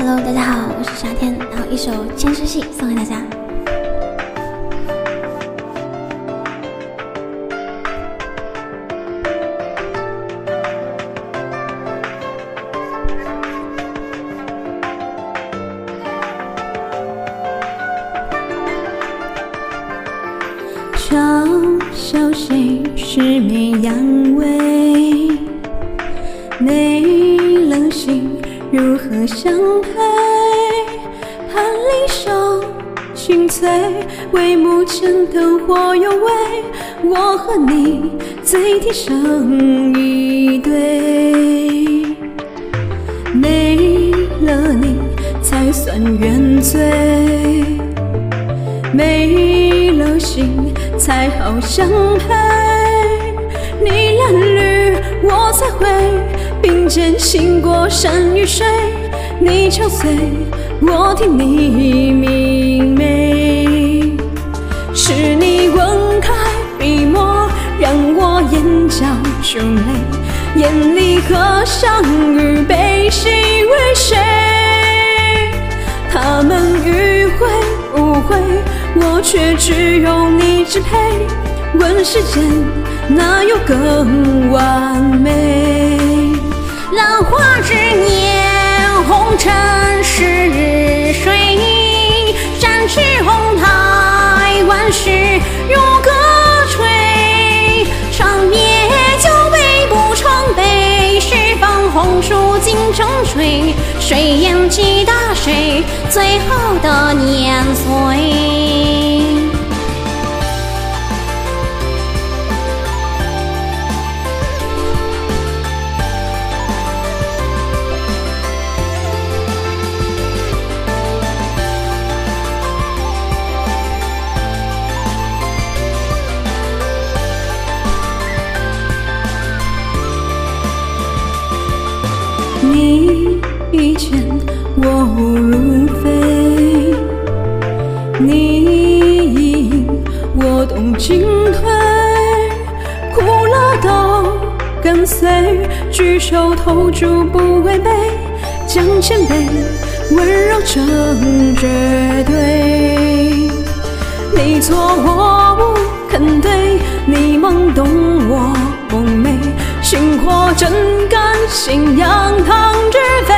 Hello， 大家好，我是夏天，然后一首《监视器》送给大家。小谁失眠阳痿，内冷心如何相配？盼离殇心醉，帷幕前灯火有味，我和你最天生一对。没了你才算原罪，没了心才好相配。你蓝绿我才会并肩行过山与水，你憔悴我替你明媚。是你吻开笔墨，让我眼角流泪，眼里合上与悲喜为谁？他们迂回误会，我却只有你支配。问世间哪有更完美？ 浪花之年，红尘是水，展翅红台，万事如歌吹。长夜酒杯不成杯，十方红烛尽成炊。谁言几大谁最后的年岁？ 你一见我无如飞，你一饮我动进退，苦乐都跟随，举手投足不违背，将谦卑温柔成绝对。你错我无肯对，你懵懂我梦寐，星火真敢信仰堂之飞。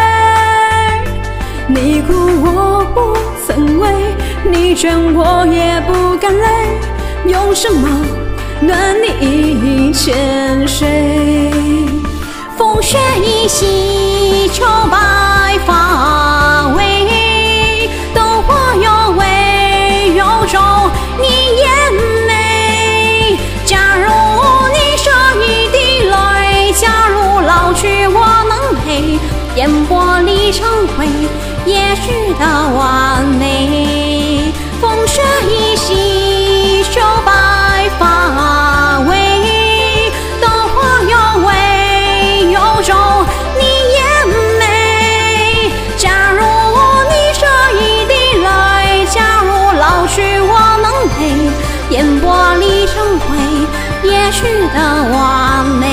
你哭我不曾为，你倦我也不敢累，用什么暖你千岁？ 风雪一袭秋白发尾，灯火有味有种你眼眉。假如你舍一滴泪，假如老去我能陪，烟波里成灰也许的完美。风雪一袭秋白发尾，灯火有味有种你眼眉。假如你舍一滴泪，假如老去我能陪，烟波里成灰也许的完美。